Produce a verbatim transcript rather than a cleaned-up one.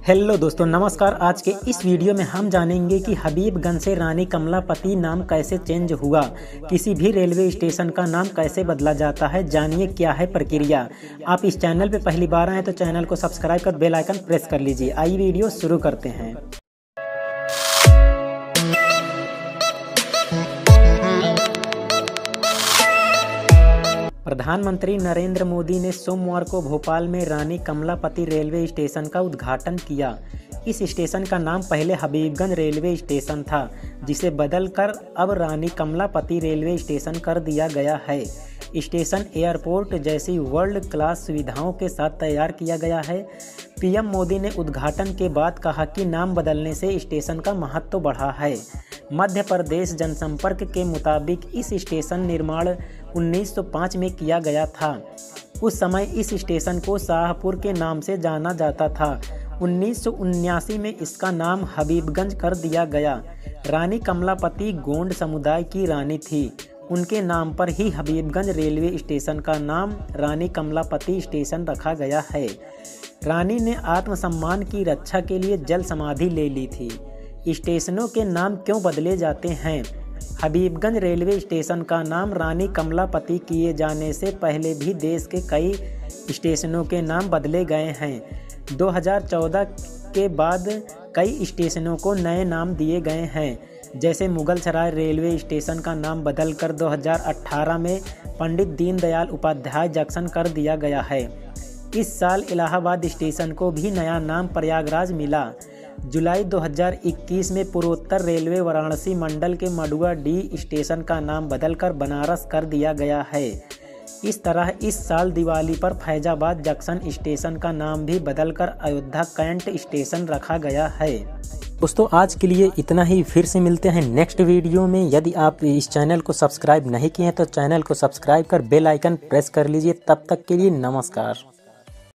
Hello दोस्तों, नमस्कार। आज के इस वीडियो में हम जानेंगे कि हबीबगंज से रानी कमलापति नाम कैसे चेंज हुआ, किसी भी रेलवे स्टेशन का नाम कैसे बदला जाता है। जानिए क्या है प्रक्रिया। आप इस चैनल पे पहली बार आए तो चैनल को सब्सक्राइब कर बेल आइकन प्रेस कर लीजिए। आइए वीडियो शुरू करते हैं। प्रधानमंत्री नरेंद्र मोदी ने सोमवार को भोपाल में रानी कमलापति रेलवे स्टेशन का उद्घाटन किया। इस स्टेशन का नाम पहले हबीबगंज रेलवे स्टेशन था, जिसे बदलकर अब रानी कमलापति रेलवे स्टेशन कर दिया गया है। स्टेशन एयरपोर्ट जैसी वर्ल्ड क्लास सुविधाओं के साथ तैयार किया गया है। पीएम मोदी ने उद्घाटन के बाद कहा कि नाम बदलने से स्टेशन का महत्व बढ़ा है। मध्य प्रदेश जनसंपर्क के मुताबिक इस स्टेशन निर्माण उन्नीस सौ पाँच में किया गया था। उस समय इस स्टेशन को शाहपुर के नाम से जाना जाता था। उन्नीस सौ उन्यासी में इसका नाम हबीबगंज कर दिया गया। रानी कमलापति गोंड समुदाय की रानी थी। उनके नाम पर ही हबीबगंज रेलवे स्टेशन का नाम रानी कमलापति स्टेशन रखा गया है। रानी ने आत्मसम्मान की रक्षा के लिए जल समाधि ले ली थी। स्टेशनों के नाम क्यों बदले जाते हैं? हबीबगंज रेलवे स्टेशन का नाम रानी कमलापति किए जाने से पहले भी देश के कई स्टेशनों के नाम बदले गए हैं। दो हज़ार चौदह के बाद कई स्टेशनों को नए नाम दिए गए हैं, जैसे मुगलसराय रेलवे स्टेशन का नाम बदलकर दो हज़ार अठारह में पंडित दीनदयाल उपाध्याय जंक्शन कर दिया गया है। इस साल इलाहाबाद स्टेशन को भी नया नाम प्रयागराज मिला। जुलाई दो हज़ार इक्कीस में पूर्वोत्तर रेलवे वाराणसी मंडल के मडुआ डी स्टेशन का नाम बदलकर बनारस कर दिया गया है। इस तरह इस साल दिवाली पर फैजाबाद जंक्शन स्टेशन का नाम भी बदलकर अयोध्या कैंट स्टेशन रखा गया है। दोस्तों, आज के लिए इतना ही। फिर से मिलते हैं नेक्स्ट वीडियो में। यदि आप इस चैनल को सब्सक्राइब नहीं किए हैं तो चैनल को सब्सक्राइब कर बेल आइकन प्रेस कर लीजिए। तब तक के लिए नमस्कार।